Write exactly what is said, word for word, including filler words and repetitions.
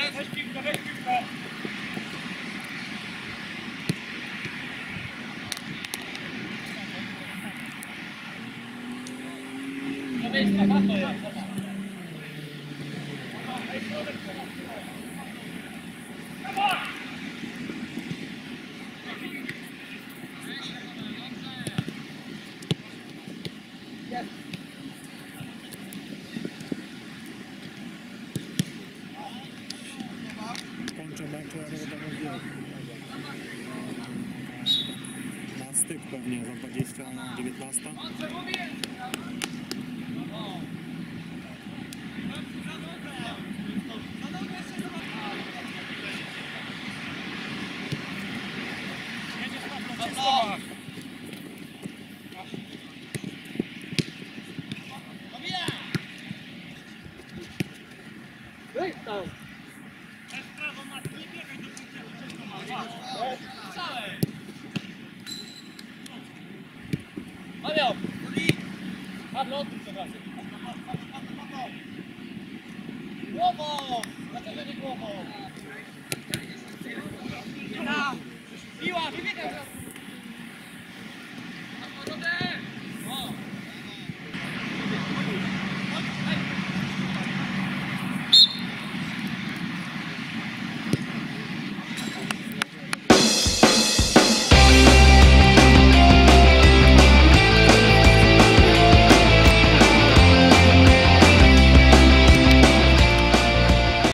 Weź piłkę, weź piłkę. To jest taka, to jest. Kończę mecz, ja nie będę na styk pewnie za dwadzieścia na dziewiętnaście. Mario! Pablo, odwróć się wracaj. Głową! Dlaczego nie głową? Piła, wybiegaj!